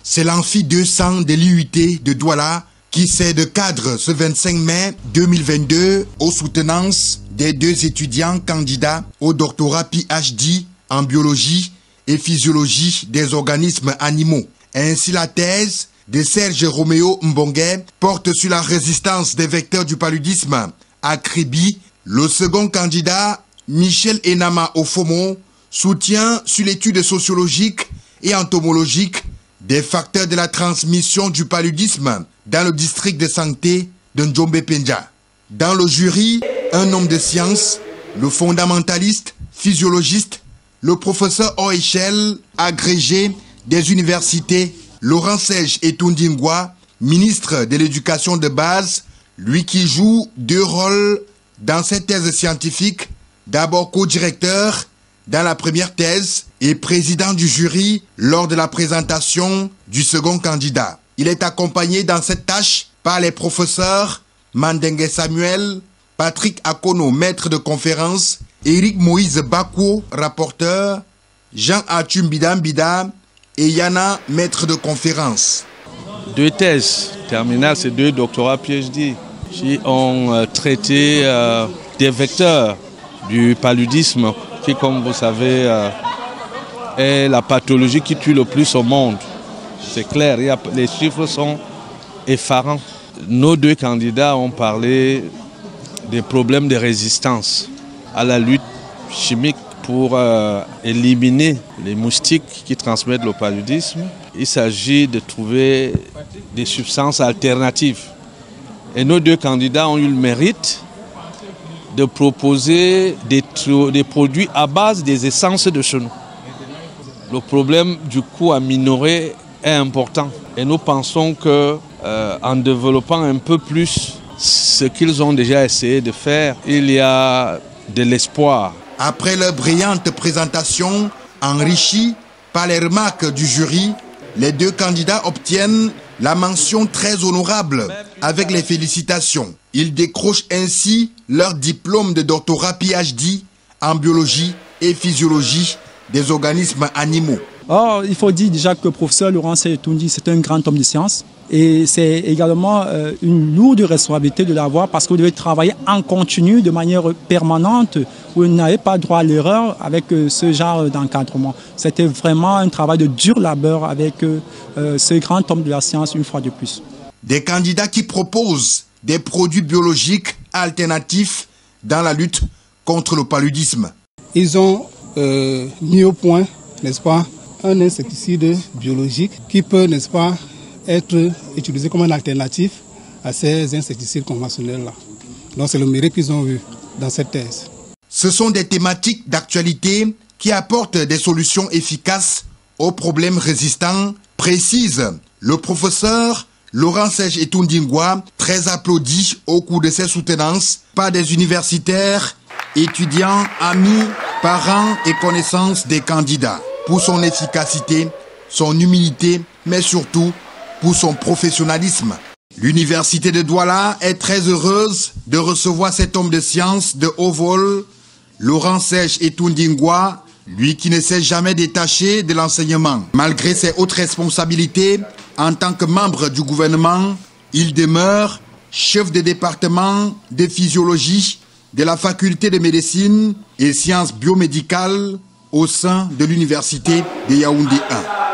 C'est l'amphi 200 de l'IUT de Douala qui sert de cadre ce 25 mai 2022 aux soutenances des 2 étudiants candidats au doctorat PhD en biologie et physiologie des organismes animaux. Ainsi, la thèse de Serge Roméo Mbongué porte sur la résistance des vecteurs du paludisme à Kribi. Le second candidat, Michel Enama Ofomo, soutient sur l'étude sociologique et entomologique des facteurs de la transmission du paludisme dans le district de santé de Njombe-Pendja. Dans le jury, un homme de science, le fondamentaliste, physiologiste, le professeur OHL, agrégé des universités, Laurent Serge Etundingwa, ministre de l'éducation de base, lui qui joue 2 rôles dans cette thèse scientifique, d'abord co-directeur dans la première thèse et président du jury lors de la présentation du second candidat. Il est accompagné dans cette tâche par les professeurs Mandengue Samuel, Patrick Akono, maître de conférence, Eric Moïse Bakou, rapporteur, Jean-Arthur Mbida et Yana, maître de conférence. 2 thèses terminales, c'est 2 doctorats PhD qui ont traité des vecteurs du paludisme qui, comme vous savez, est la pathologie qui tue le plus au monde. C'est clair, les chiffres sont effarants. Nos 2 candidats ont parlé des problèmes de résistance à la lutte chimique pour éliminer les moustiques qui transmettent le paludisme. Il s'agit de trouver des substances alternatives. Et nos 2 candidats ont eu le mérite de proposer des produits à base des essences de chenaux. Le problème du coût à minorer est important. Et nous pensons qu'en développant un peu plus ce qu'ils ont déjà essayé de faire, il y a de l'espoir. Après leur brillante présentation, enrichie par les remarques du jury, les 2 candidats obtiennent la mention très honorable avec les félicitations. Ils décrochent ainsi leur diplôme de doctorat PhD en biologie et physiologie des organismes animaux. Or, il faut dire déjà que le professeur Laurent Serge Etundingwa, c'est un grand homme de science. Et c'est également une lourde responsabilité de l'avoir parce que vous devez travailler en continu, de manière permanente. Vous n'avez pas droit à l'erreur avec ce genre d'encadrement. C'était vraiment un travail de dur labeur avec ce grand homme de la science une fois de plus. Des candidats qui proposent des produits biologiques alternatifs dans la lutte contre le paludisme. Ils ont mis au point, n'est-ce pas, un insecticide biologique qui peut, n'est-ce pas, être utilisé comme un alternatif à ces insecticides conventionnels-là. Donc c'est le mérite qu'ils ont eu dans cette thèse. Ce sont des thématiques d'actualité qui apportent des solutions efficaces aux problèmes résistants, précise le professeur Laurent Serge Etundingwa, très applaudi au cours de ses soutenances par des universitaires, étudiants, amis, parents et connaissances des candidats. Pour son efficacité, son humilité, mais surtout pour son professionnalisme. L'université de Douala est très heureuse de recevoir cet homme de science de haut vol, Laurent Serge Etundingwa, lui qui ne s'est jamais détaché de l'enseignement. Malgré ses hautes responsabilités, en tant que membre du gouvernement, il demeure chef de département de physiologie de la faculté de médecine et sciences biomédicales au sein de l'université de Yaoundé 1.